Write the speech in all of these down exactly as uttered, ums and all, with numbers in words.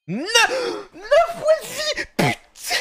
neuf points de vie. Putain.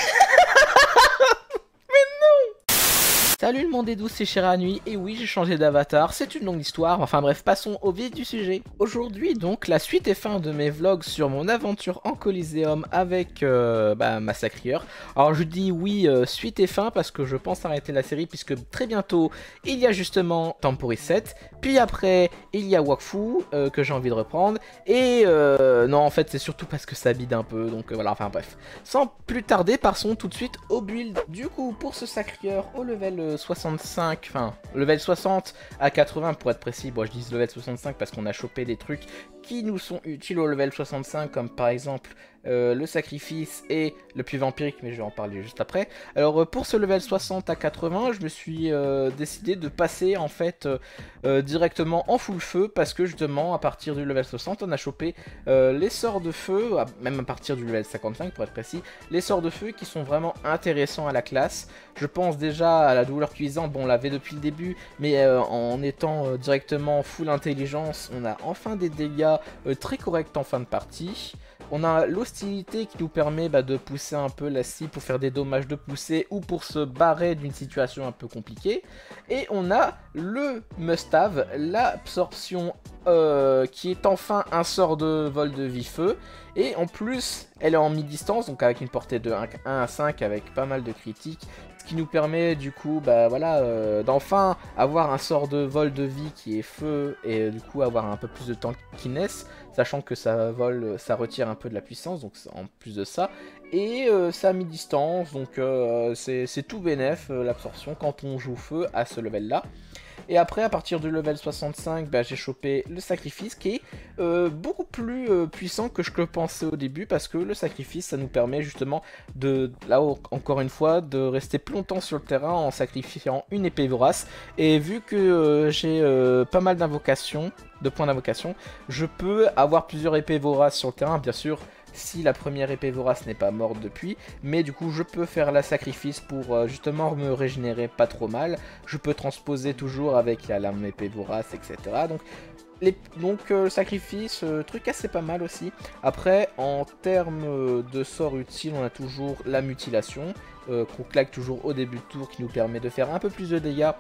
Salut le monde est doux, c'est Shiranui, et oui j'ai changé d'avatar, c'est une longue histoire, enfin bref, passons au vif du sujet. Aujourd'hui donc, la suite et fin de mes vlogs sur mon aventure en Coliseum avec euh, bah, Massacrieur. Alors je dis oui, euh, suite et fin parce que je pense arrêter la série puisque très bientôt il y a justement Temporary sept, puis après il y a Wakfu euh, que j'ai envie de reprendre, et euh, non en fait c'est surtout parce que ça bide un peu, donc euh, voilà, enfin bref. Sans plus tarder, passons tout de suite au build. Du coup pour ce Sacrieur au level soixante-cinq, enfin level soixante à quatre-vingts pour être précis, bon je dis level soixante-cinq parce qu'on a chopé des trucs qui nous sont utiles au level soixante-cinq, comme par exemple euh, le sacrifice et le puits vampirique, mais je vais en parler juste après. Alors euh, pour ce level soixante à quatre-vingts, je me suis euh, décidé de passer en fait euh, euh, directement en full feu, parce que justement à partir du level soixante on a chopé euh, les sorts de feu, même à partir du level cinquante-cinq pour être précis, les sorts de feu qui sont vraiment intéressants à la classe. Je pense déjà à la douleur cuisante, bon on l'avait depuis le début, mais euh, en étant euh, directement full intelligence, on a enfin des dégâts euh, très corrects en fin de partie. On a l'hostilité qui nous permet bah, de pousser un peu la scie pour faire des dommages de poussée ou pour se barrer d'une situation un peu compliquée. Et on a le must-have, l'absorption euh, qui est enfin un sort de vol de vie feu. Et en plus, elle est en mi-distance, donc avec une portée de un à cinq avec pas mal de critiques. Ce qui nous permet du coup bah, voilà, euh, d'enfin avoir un sort de vol de vie qui est feu et euh, du coup avoir un peu plus de tankiness, sachant que ça vole, ça retire un peu de la puissance, donc en plus de ça. Et euh, ça a mi-distance, donc euh, c'est tout bénef euh, l'absorption quand on joue feu à ce level là. Et après, à partir du level soixante-cinq, bah, j'ai chopé le sacrifice qui est euh, beaucoup plus euh, puissant que je le pensais au début, parce que le sacrifice, ça nous permet justement de, là encore une fois, de rester plus longtemps sur le terrain en sacrifiant une épée vorace. Et vu que euh, j'ai euh, pas mal d'invocations, de points d'invocation, je peux avoir plusieurs épées voraces sur le terrain, bien sûr. Si la première épée vorace n'est pas morte depuis, mais du coup je peux faire la sacrifice pour euh, justement me régénérer pas trop mal. Je peux transposer toujours avec la lame épée vorace, et cetera. Donc, les, donc euh, sacrifice, euh, truc assez pas mal aussi. Après, en termes de sorts utiles, on a toujours la mutilation, euh, qu'on claque toujours au début de tour, qui nous permet de faire un peu plus de dégâts.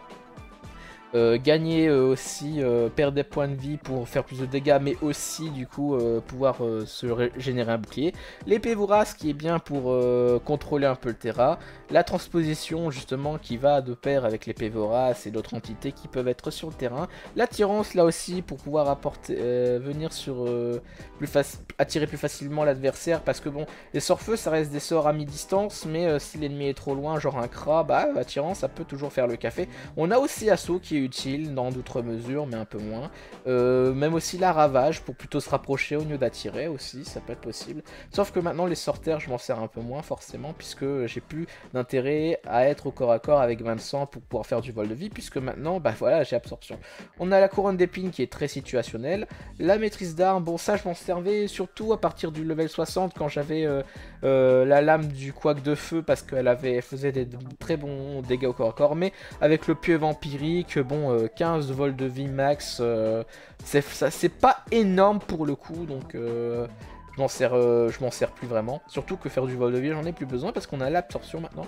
Euh, gagner euh, aussi, euh, perdre des points de vie pour faire plus de dégâts, mais aussi du coup euh, pouvoir euh, se régénérer un bouclier. L'épée vorace qui est bien pour euh, contrôler un peu le terrain. La transposition justement qui va de pair avec l'épée vorace et d'autres entités qui peuvent être sur le terrain. L'attirance là aussi pour pouvoir apporter, euh, venir sur euh, plus attirer plus facilement l'adversaire, parce que bon, les sorts feu ça reste des sorts à mi-distance, mais euh, si l'ennemi est trop loin, genre un crabe, bah attirance ça peut toujours faire le café. On a aussi assaut qui est utile dans d'autres mesures, mais un peu moins. Euh, même aussi la ravage pour plutôt se rapprocher au lieu d'attirer aussi, ça peut être possible. Sauf que maintenant les sorteurs je m'en sers un peu moins forcément, puisque j'ai plus d'intérêt à être au corps à corps avec Vincent pour pouvoir faire du vol de vie, puisque maintenant bah voilà j'ai absorption. On a la couronne d'épines qui est très situationnelle. La maîtrise d'armes, bon ça je m'en servais surtout à partir du level soixante quand j'avais euh, euh, la lame du couac de feu, parce qu'elle avait elle faisait des très bons dégâts au corps à corps, mais avec le pieu vampirique, bon, euh, quinze vols de vie max, euh, c'est pas énorme pour le coup, donc euh, je m'en sers, euh, je m'en sers plus vraiment. Surtout que faire du vol de vie, j'en ai plus besoin parce qu'on a l'absorption maintenant.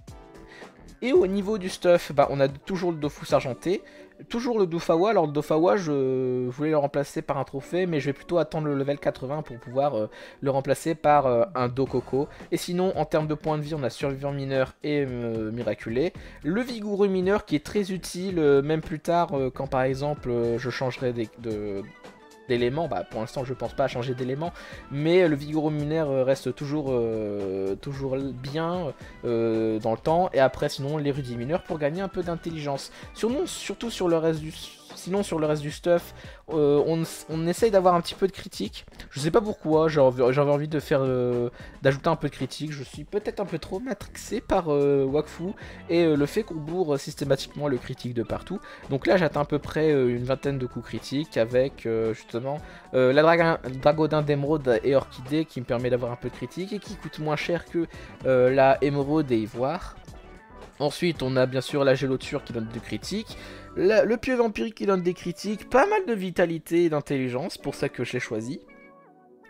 Et au niveau du stuff, bah, on a toujours le Dofus argenté, toujours le Dofawa. Alors le Dofawa, je voulais le remplacer par un trophée, mais je vais plutôt attendre le level quatre-vingts pour pouvoir euh, le remplacer par euh, un Dokoko. Et sinon, en termes de points de vie, on a Survivant mineur et euh, Miraculé. Le Vigoureux mineur qui est très utile, euh, même plus tard, euh, quand par exemple euh, je changerai des, de... d'éléments, bah pour l'instant je pense pas à changer d'éléments, mais le vigoureux mineur reste toujours, euh, toujours bien euh, dans le temps, et après sinon l'érudit mineur pour gagner un peu d'intelligence. Surtout sur le reste du... Sinon sur le reste du stuff, euh, on, on essaye d'avoir un petit peu de critique. Je sais pas pourquoi, j'avais envie de faire euh, d'ajouter un peu de critique. Je suis peut-être un peu trop matrixé par euh, Wakfu et euh, le fait qu'on bourre systématiquement le critique de partout. Donc là j'atteins à peu près euh, une vingtaine de coups critiques avec euh, justement euh, la Draga Dragodin d'émeraude et orchidée qui me permet d'avoir un peu de critique et qui coûte moins cher que euh, la émeraude et ivoire. Ensuite, on a bien sûr la géloture qui donne des critiques, la, le pieu vampirique qui donne des critiques, pas mal de vitalité et d'intelligence, pour ça que je l'ai choisi.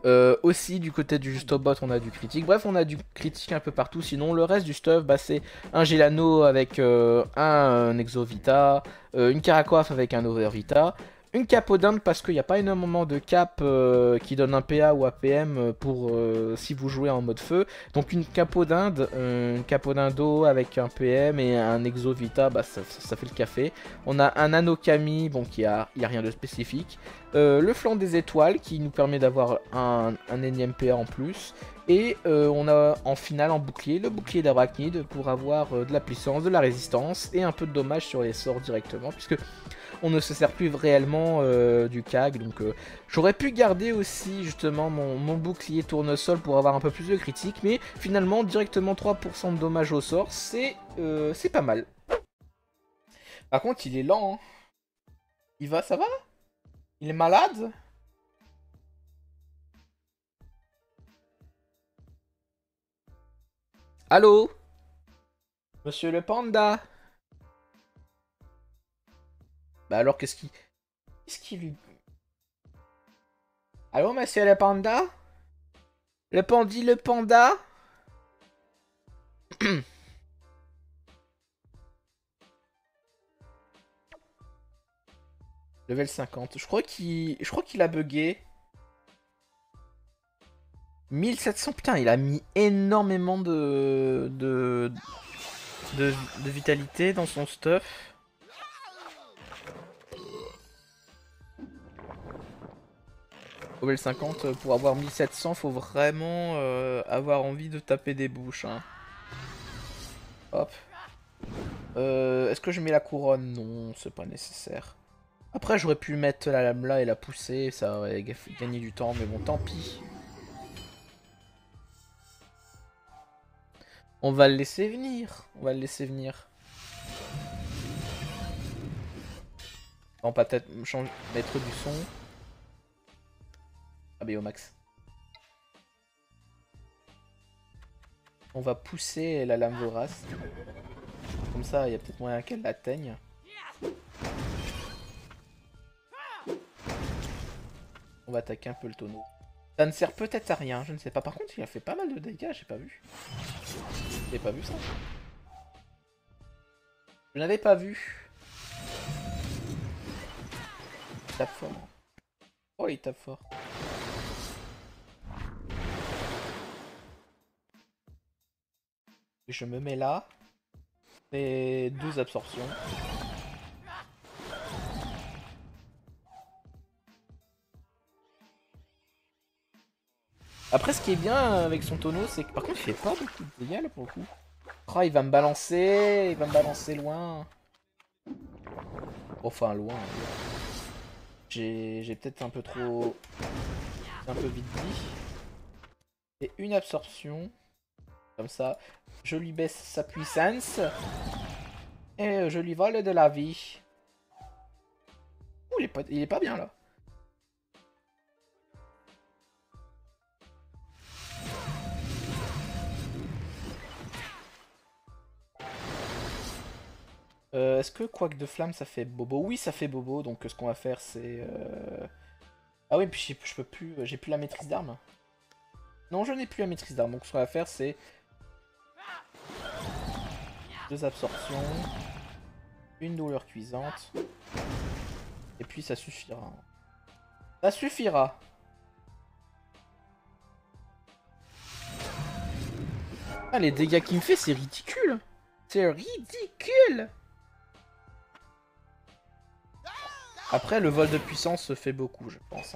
Euh, aussi du côté du Justobot on a du critique. Bref on a du critique un peu partout. Sinon le reste du stuff bah, c'est un Gilano avec euh, un, un Exovita, euh, une Caracoif avec un Overvita, une Capodinde parce qu'il n'y a pas énormément de cap euh, qui donne un P A ou A P M pour euh, si vous jouez en mode feu. Donc une Capodinde, euh, une Capodindo avec un P M et un Exovita, bah, ça, ça, ça fait le café. On a un Anokami, bon qui a, y a rien de spécifique. Euh, le flanc des étoiles qui nous permet d'avoir un, un énième P A en plus. Et euh, on a en finale en bouclier le bouclier d'Arachnide pour avoir euh, de la puissance, de la résistance et un peu de dommage sur les sorts directement. Puisque on ne se sert plus réellement euh, du C A G. Donc euh, j'aurais pu garder aussi justement mon, mon bouclier tournesol pour avoir un peu plus de critique. Mais finalement directement trois pour cent de dommage au sort, c'est euh, c'est pas mal. Par contre il est lent. Hein. Il va, ça va? Il est malade? Allô? Monsieur le panda? Bah alors qu'est-ce qui... Qu'est-ce qui lui... Allô monsieur le panda? Le pandi le panda? Level cinquante. Je crois qu'il... Je crois qu'il a bugué. mille sept cents, putain, il a mis énormément de... De... De, de vitalité dans son stuff. Level cinquante, pour avoir mille sept cents, faut vraiment euh, avoir envie de taper des bouches. Hein. Hop. Euh, Est-ce que je mets la couronne? Non, c'est pas nécessaire. Après, j'aurais pu mettre la lame là et la pousser, ça aurait gagné du temps, mais bon, tant pis. On va le laisser venir. On va le laisser venir. On va peut-être mettre du son. Ah bah au max. On va pousser la lame vorace. Comme ça, il y a peut-être moyen qu'elle l'atteigne. On va attaquer un peu le tonneau. Ça ne sert peut-être à rien, je ne sais pas. Par contre, il a fait pas mal de dégâts, j'ai pas vu. J'ai pas vu ça. Je n'avais pas vu. Il tape fort. Oh, il tape fort. Et je me mets là. Et douze absorptions. Après, ce qui est bien avec son tonneau, c'est que par contre, il fait pas beaucoup de dégâts là pour le coup. Oh, il va me balancer, il va me balancer loin. Enfin, loin. J'ai peut-être un peu trop... un peu vite dit. Et une absorption. Comme ça, je lui baisse sa puissance. Et je lui vole de la vie. Ouh, il est pas, il est pas bien là. Euh, Est-ce que Quack de flamme ça fait bobo? Oui, ça fait bobo, donc ce qu'on va faire c'est... Euh... Ah oui, puis je peux plus... J'ai plus la maîtrise d'armes. Non, je n'ai plus la maîtrise d'armes, donc ce qu'on va faire c'est... Deux absorptions. Une douleur cuisante. Et puis ça suffira. Ça suffira. Ah, les dégâts qu'il me fait, c'est ridicule. C'est ridicule. Après, le vol de puissance se fait beaucoup, je pense. Hein.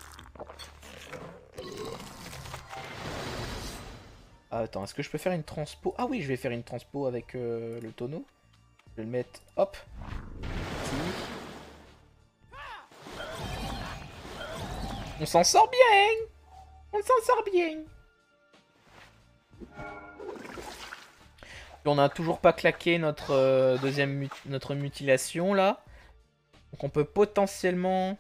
Ah, attends, est-ce que je peux faire une transpo? Ah oui, je vais faire une transpo avec euh, le tonneau. Je vais le mettre, hop. On s'en sort bien. On s'en sort bien. On n'a toujours pas claqué notre euh, deuxième mut notre mutilation là. Donc on peut potentiellement...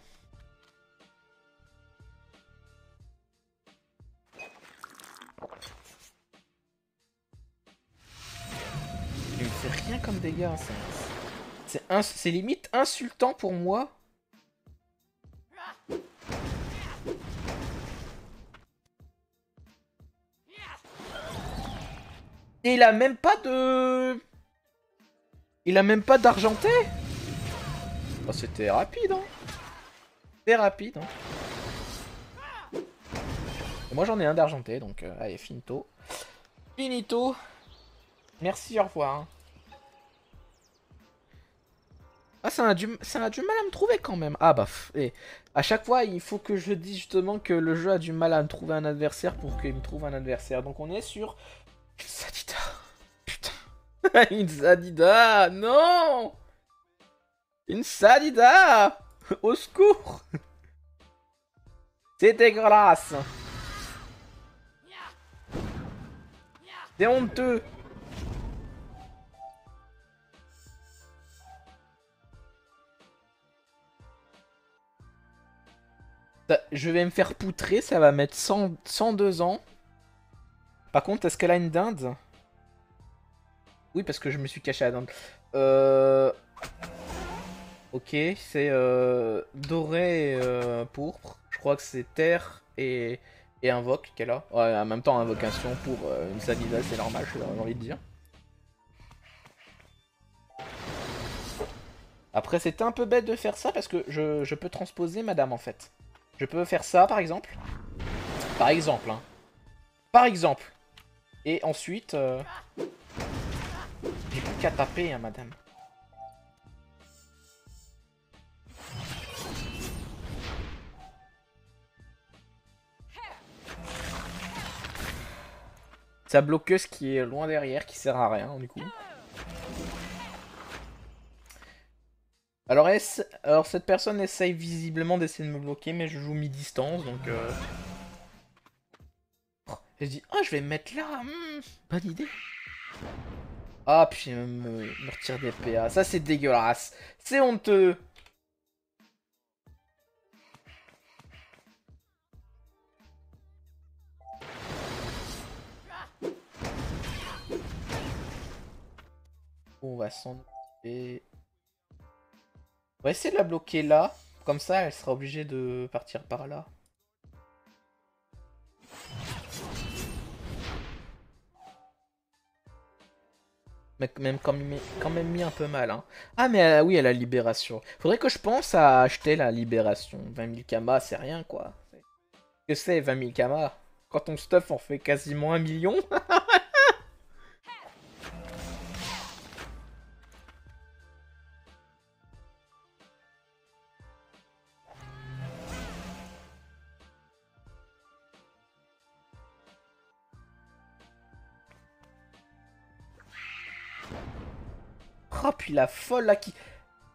Il me fait rien comme dégâts. C'est limite insultant pour moi. Et il a même pas de... Il a même pas d'argenté. Oh, c'était rapide, hein. C'était rapide, hein. Et moi, j'en ai un d'argenté, donc euh, allez, finito. Finito. Merci, au revoir. Hein. Ah, ça a, du... ça a du mal à me trouver quand même. Ah bah, et à chaque fois, il faut que je dise justement que le jeu a du mal à me trouver un adversaire pour qu'il me trouve un adversaire. Donc on est sur... Une Sadida. Putain. Une Sadida. Non. Une Sadida. Au secours. C'est dégueulasse. C'est honteux. Je vais me faire poutrer, ça va mettre cent, cent deux ans. Par contre, est-ce qu'elle a une dinde? Oui, parce que je me suis caché à la dinde. Euh... Ok, c'est euh... doré et euh, pourpre. Je crois que c'est terre et, et invoque qu'elle a. Ouais, en même temps, invocation pour euh, une Sadida, c'est normal, j'ai envie de dire. Après, c'était un peu bête de faire ça parce que je, je peux transposer madame en fait. Je peux faire ça par exemple. Par exemple, hein. Par exemple. Et ensuite... Euh... J'ai plus qu'à taper, hein, madame. Sa bloqueuse qui est loin derrière, qui sert à rien, du coup. Alors, Alors cette personne essaye visiblement d'essayer de me bloquer, mais je joue mi-distance, donc... Euh... Oh, et je dis, oh, je vais me mettre là, hmm, bonne idée. Ah, puis me, me retire des P A, ça c'est dégueulasse. C'est honteux. On va s'en occuper. On va essayer de la bloquer là. Comme ça, elle sera obligée de partir par là. Mais même quand, même quand même mis un peu mal. Hein. Ah, mais euh, oui, elle a libération. Faudrait que je pense à acheter la libération. vingt mille kamas, c'est rien, quoi. Que c'est, vingt mille kamas? Quand ton stuff en fait quasiment un million. Oh, puis la folle là qui...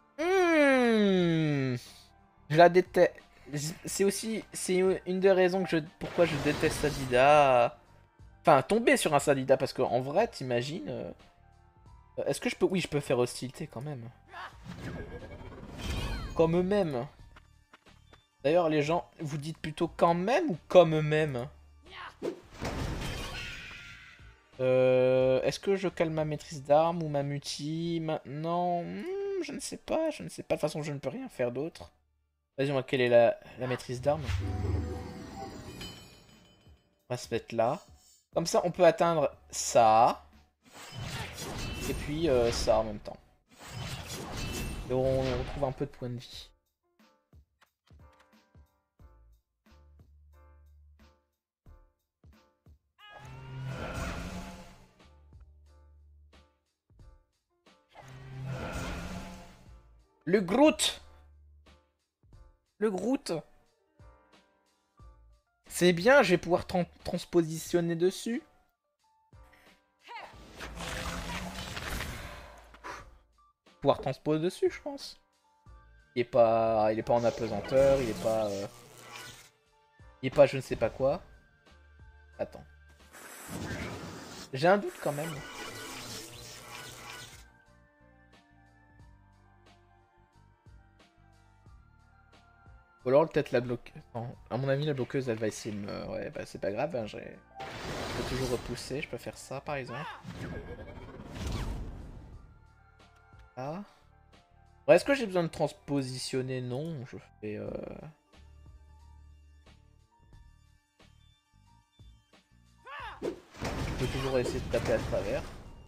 Mmh. Je la déteste. C'est aussi... C'est une des raisons que je... pourquoi je déteste Sadida. Enfin, tomber sur un Sadida, parce qu'en vrai, t'imagines... Euh... Est-ce que je peux... Oui, je peux faire hostilité quand même. Comme eux-mêmes. D'ailleurs, les gens, vous dites plutôt quand même ou comme eux-mêmes? Euh, Est-ce que je calme ma maîtrise d'armes ou ma mutie maintenant? hmm, Je ne sais pas, je ne sais pas. De toute façon, je ne peux rien faire d'autre. Vas-y, on va quelle est la, la maîtrise d'armes? On va se mettre là. Comme ça, on peut atteindre ça. Et puis euh, ça en même temps. Et on retrouve un peu de points de vie. Le Groot! Le Groot! C'est bien, je vais pouvoir tra transpositionner dessus. Pouvoir transposer dessus, je pense. Il est pas, il est pas en apesanteur, il est pas, euh... il est pas je ne sais pas quoi. Attends. J'ai un doute quand même. Ou alors peut-être la bloqueuse. À mon avis, la bloqueuse, elle va essayer de me... Ouais, bah c'est pas grave, hein, je peux toujours repousser. Je peux faire ça, par exemple. Ah. Ouais, est-ce que j'ai besoin de transpositionner? Non, je fais... Euh... Je On peut toujours essayer de taper à travers.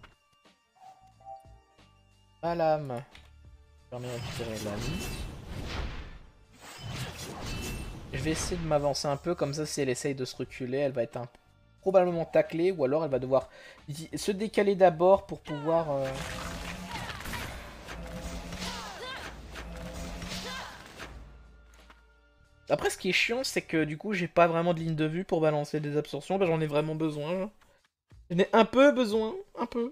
Ma lame permet de récupérer la vie. Je vais essayer de m'avancer un peu, comme ça si elle essaye de se reculer, elle va être un... probablement taclée, ou alors elle va devoir se décaler d'abord pour pouvoir... Euh... Après, ce qui est chiant, c'est que du coup, j'ai pas vraiment de ligne de vue pour balancer des absorptions. Bah, j'en ai vraiment besoin. J'en ai un peu besoin. Un peu.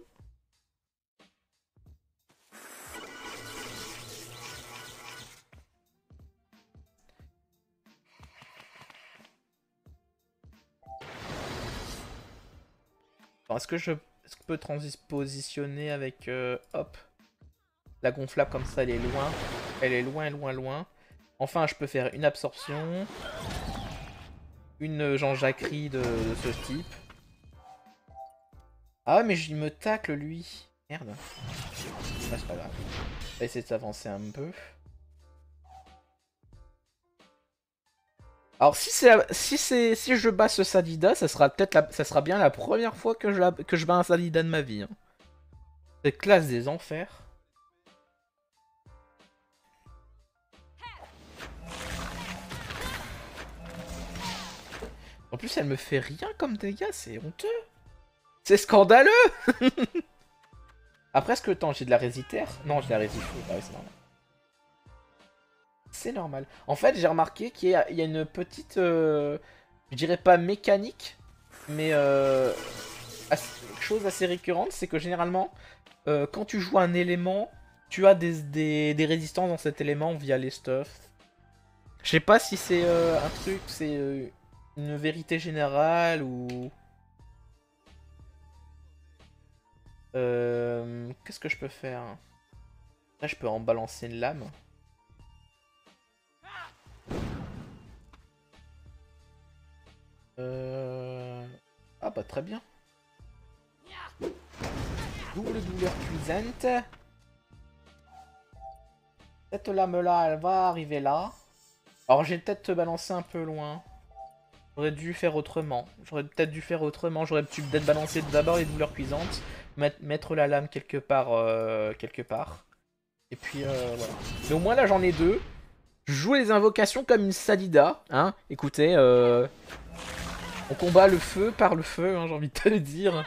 Est-ce que je est-ce que je peux transpositionner avec... Euh, hop. La gonflable comme ça, elle est loin. Elle est loin, loin, loin. Enfin, je peux faire une absorption. Une Jean-Jacquerie de, de ce type. Ah ouais, mais il me tacle, lui. Merde. Ah, c'est pas grave. On va essayer de s'avancer un peu. Alors, si c'est si c'est si je bats ce Sadida, ça sera peut-être la... ça sera bien la première fois que je, la... que je bats un Sadida de ma vie. Hein. Cette classe des enfers. En plus, elle me fait rien comme dégâts, c'est honteux. C'est scandaleux. Après, est-ce que temps j'ai de la résitaire? Non, j'ai de la résifou. Ah ouais, c'est normal. C'est normal. En fait, j'ai remarqué qu'il y, y a une petite... Euh, je dirais pas mécanique, mais euh, assez, chose assez récurrente, c'est que généralement, euh, quand tu joues un élément, tu as des, des, des résistances dans cet élément via les stuffs. Je sais pas si c'est euh, un truc, c'est euh, une vérité générale ou... Euh, Qu'est-ce que je peux faire? Là, je peux en balancer une lame. Euh... Ah bah très bien. Double douleur cuisante. Cette lame là, elle va arriver là. Alors j'ai peut-être te balancer un peu loin. J'aurais dû faire autrement. J'aurais peut-être dû faire autrement. J'aurais peut-être balancé d'abord les douleurs cuisantes. Mettre, mettre la lame quelque part. Euh, quelque part. Et puis euh, voilà. Mais au moins là j'en ai deux. Je joue les invocations comme une Sadida. Hein. Écoutez, euh... on combat le feu par le feu, hein, j'ai envie de te le dire.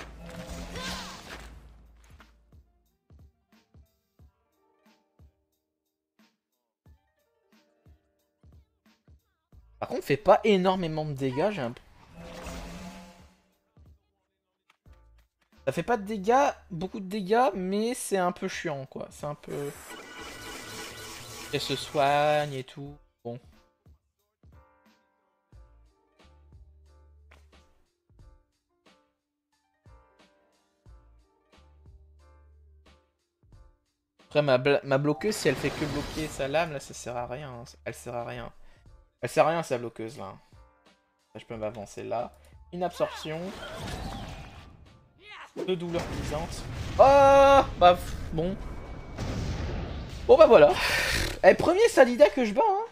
Par contre, fait pas énormément de dégâts, j'ai un... Ça fait pas de dégâts, beaucoup de dégâts, mais c'est un peu chiant, quoi. C'est un peu... Elle se soigne et tout. Bon. Après, ma, ma bloqueuse, si elle fait que bloquer sa lame, là, ça sert à rien. Hein. Elle sert à rien. Elle sert à rien, sa bloqueuse, là. Je peux m'avancer là. Une absorption. Deux douleurs cuisantes. Oh bah, bon. Bon, bah voilà. Eh, premier Sadida que je bats, hein.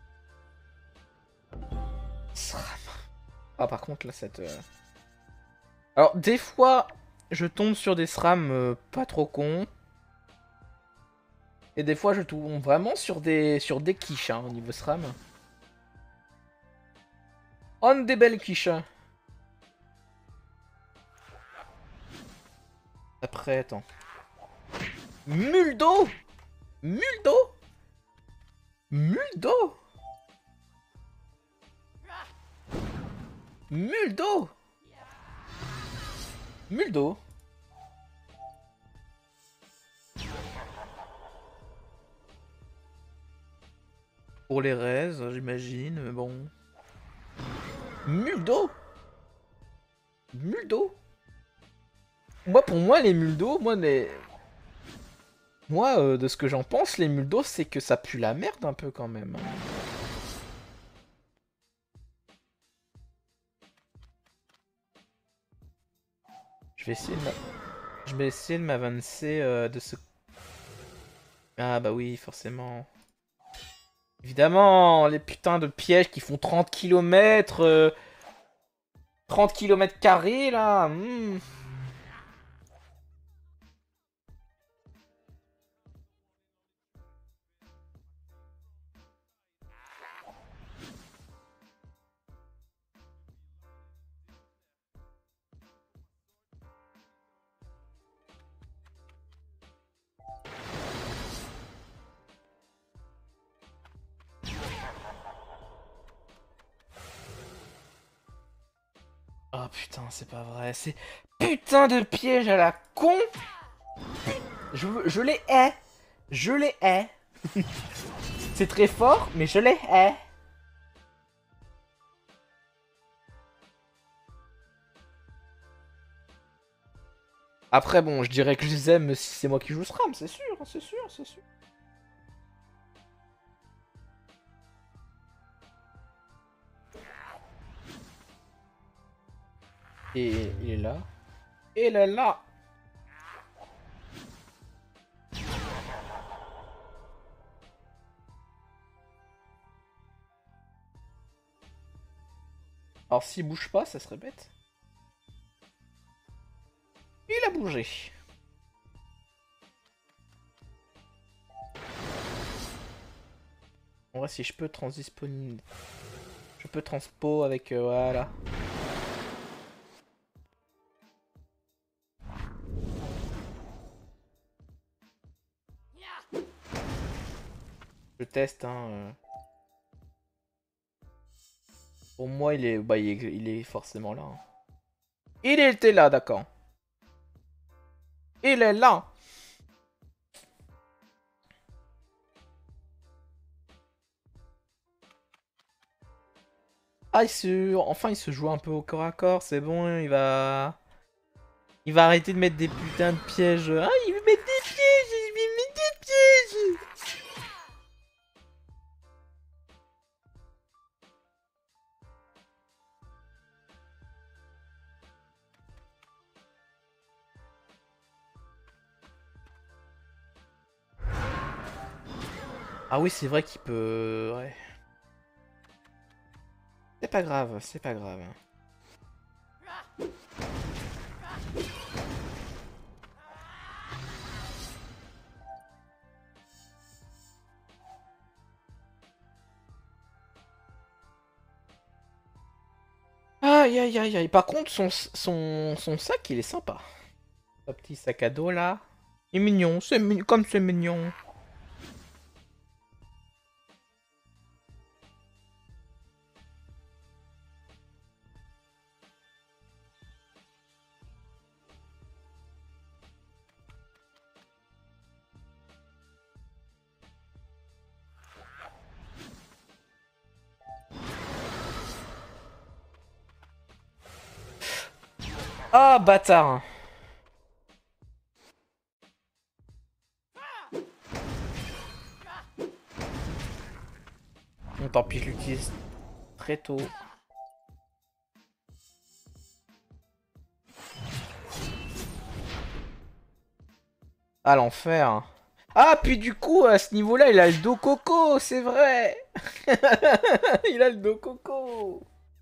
Ah, par contre, là, cette... Euh... Alors, des fois, je tombe sur des S R A M euh, pas trop cons. Et des fois, je tombe vraiment sur des sur des quiches, hein, au niveau S R A M. On des belles quiches. Après, attends. Muldo Muldo Muldo Muldo Muldo Pour les raises, j'imagine, mais bon. Muldo Muldo Moi, pour moi, les Muldo, moi, les... Moi, euh, de ce que j'en pense, les Muldo, c'est que ça pue la merde un peu quand même. Je vais essayer de Je vais essayer de m'avancer euh, de ce... Ah bah oui, forcément. Évidemment, les putains de pièges qui font trente kilomètres. Euh... trente kilomètres carrés là. hmm. Oh putain, c'est pas vrai. C'est putain de piège à la con. Je, je les hais. Je les hais. C'est très fort, mais je les hais. Après, bon, je dirais que je les aime si c'est moi qui joue SRAM, c'est sûr, c'est sûr, c'est sûr. Et il est là. Et il est là. Alors s'il bouge pas, ça serait bête. Il a bougé. En vrai, si je peux transdisponible... Je peux transpo avec... Euh, voilà. Je teste, hein. Euh... Pour moi, il est, bah, il est, il est forcément là. Hein. Il était là, d'accord. Il est là. Ah, il se... Enfin, il se joue un peu au corps à corps, c'est bon, il va... Il va arrêter de mettre des putains de pièges. Ah, il veut mettre des pièges, il veut mettre des pièges. Ah oui, c'est vrai qu'il peut... Ouais. C'est pas grave, c'est pas grave. Aïe aïe aïe aïe. Par contre, son, son, son sac, il est sympa. Un petit sac à dos là. Il est mignon, c'est mignon, comme c'est mignon. Ah, bâtard. Bon, tant pis, je l'utilise très tôt. Ah, l'enfer. Ah, puis du coup, à ce niveau-là, il a le dos coco, c'est vrai. Il a le dos coco.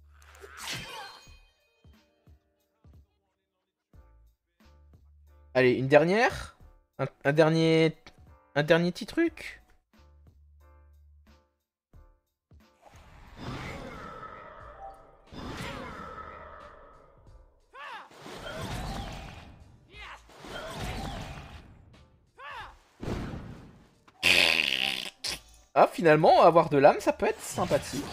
Allez, une dernière. Un, un dernier... Un dernier petit truc. Ah, finalement, avoir de l'âme, ça peut être sympathique.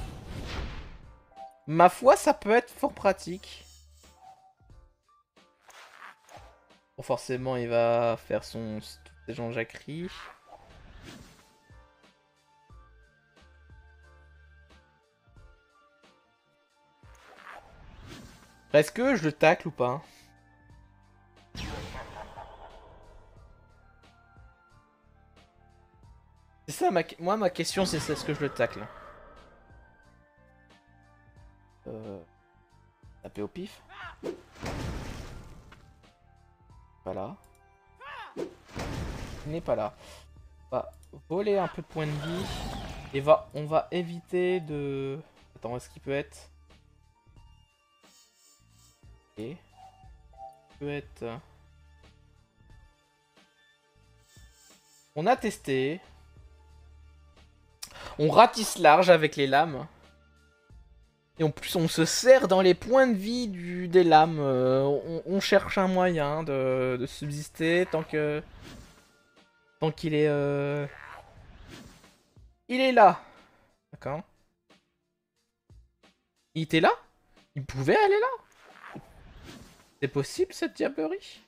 Ma foi, ça peut être fort pratique. Bon, forcément, il va faire son... Toutes Jean-Jacques-Rie. Est-ce que je le tacle ou pas? C'est ça, ma... moi, ma question, c'est est-ce que je le tacle? Euh... Taper au pif. Pas là. Il n'est pas là. On va voler un peu de points de vie. Et va... on va éviter de... Attends, est-ce qu'il peut être... Et peut être. On a testé. On ratisse large avec les lames. Et en plus, on se serre dans les points de vie du, des lames. Euh, on, on cherche un moyen de, de subsister tant que. Tant qu'il est. Euh... Il est là. D'accord. Il était là? Il pouvait aller là? C'est possible cette diablerie?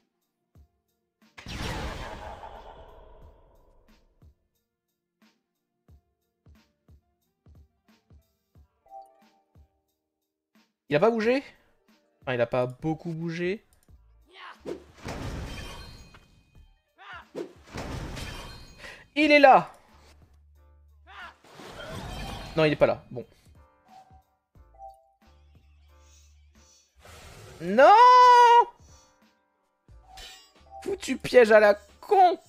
Il a pas bougé? Enfin, il a pas beaucoup bougé. Il est là! Non, il est pas là. Bon. Non! Foutu piège à la con!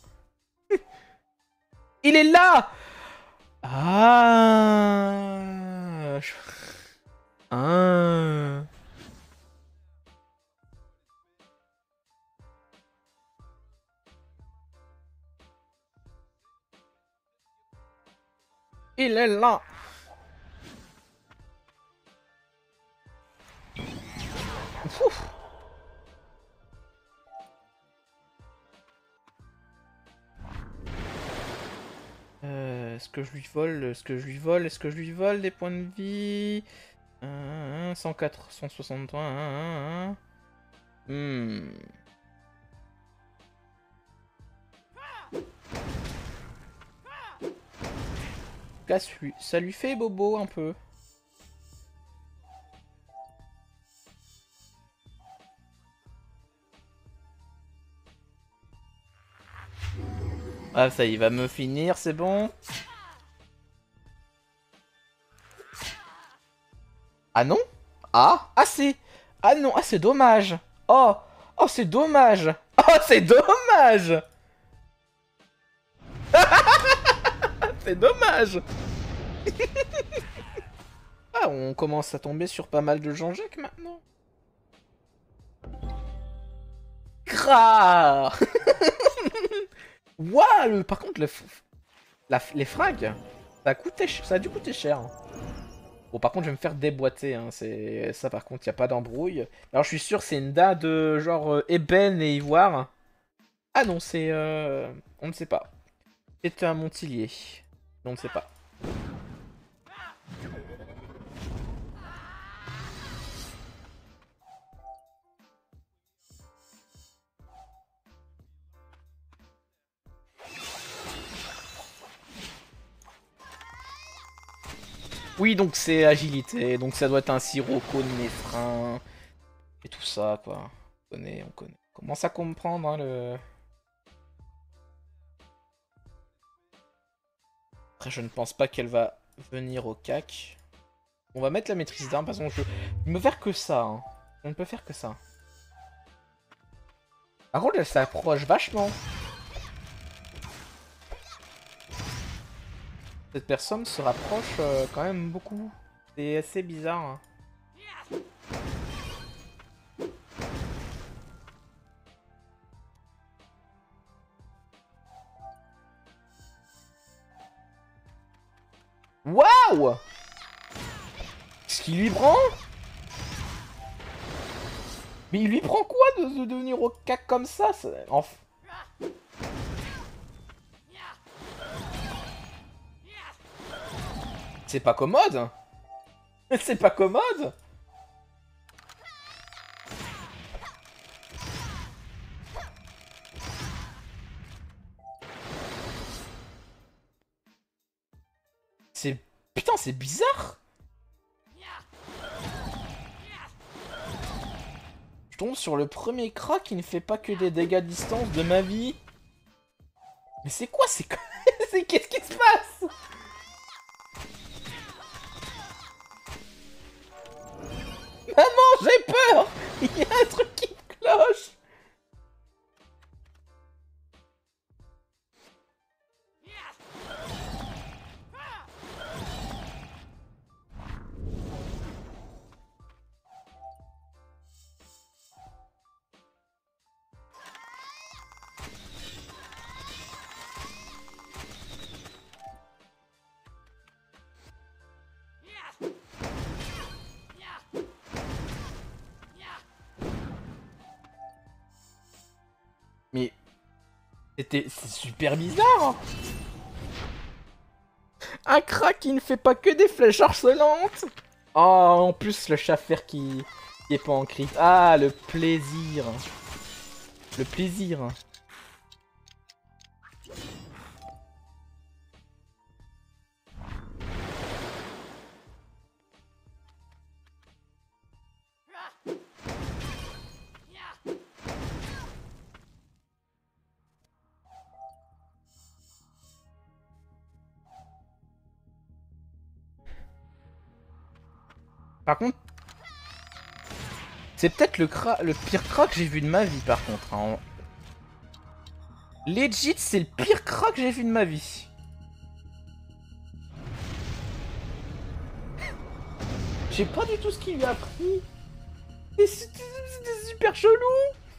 Il est là! Ah... Je... Ah... Il est là! Ouf. Euh, est-ce que je lui vole? Est-ce que je lui vole? Est-ce que je lui vole des points de vie? euh, cent quatre, cent soixante-trois. Hein, hein, hein. Hmm. Casse-lui. Ça lui fait bobo un peu. Ah, ça, il va me finir, c'est bon. Ah non? Ah? Ah c'est... Ah non, ah c'est dommage. Oh, oh c'est dommage. Oh c'est dommage. C'est dommage. Ah, on commence à tomber sur pas mal de Jean-Jacques maintenant. Gras. Waouh, par contre, le la, les frags, ça a, coûté, ça a dû coûter cher. Bon, par contre, je vais me faire déboîter. Hein. C'est ça, par contre, il n'y a pas d'embrouille. Alors, je suis sûr, c'est une dinde de genre euh, ébène et ivoire. Ah non, c'est... Euh... On ne sait pas. C'est un Montillier. On ne sait pas. Oui, donc c'est agilité, donc ça doit être un sirocco de mes freins. Et tout ça, quoi. On connaît, on connaît. On commence à comprendre, hein, le... Après, je ne pense pas qu'elle va venir au cac. On va mettre la maîtrise d'armes, parce que je... je ne peux faire que ça. Hein. On ne peut faire que ça. Par contre, elle s'approche vachement. Cette personne se rapproche euh, quand même beaucoup. C'est assez bizarre. Hein. Waouh! Qu'est-ce qu'il lui prend? Mais il lui prend quoi de, de, de venir au cac comme ça? Enfin... C'est pas commode. C'est pas commode. C'est... Putain, c'est bizarre. Je tombe sur le premier crack qui ne fait pas que des dégâts de distance de ma vie. Mais c'est quoi? C'est quoi? C'est qu'est-ce qui se passe? Maman, j'ai peur. Il y a un truc qui cloche. C'était... C'est super bizarre hein. Un crack qui ne fait pas que des flèches harcelantes. Oh, en plus le chaffer qui... qui est pas en crit. Ah, le plaisir. Le plaisir. Par contre, c'est peut-être le, le pire crack que j'ai vu de ma vie par contre. Hein. Legit, c'est le pire crack que j'ai vu de ma vie. Je sais pas du tout ce qu'il lui a pris. C'était super chelou.